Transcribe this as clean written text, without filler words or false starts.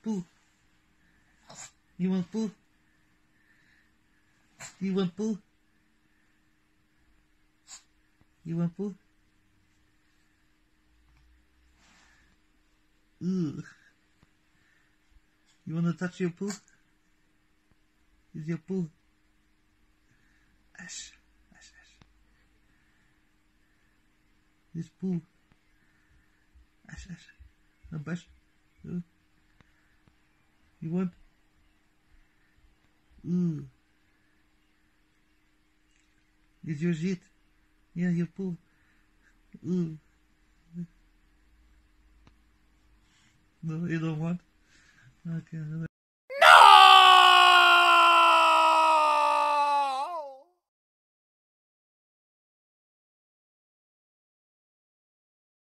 poo? You want poo? You want poo? You want poo? Ugh. You want to touch your poo? Is your poo? Ash, ash, ash. This poo. Ash, ash. No bash. You want? Ooh. Is your shit? Yeah, your poo. Ooh. No, you don't want? Okay.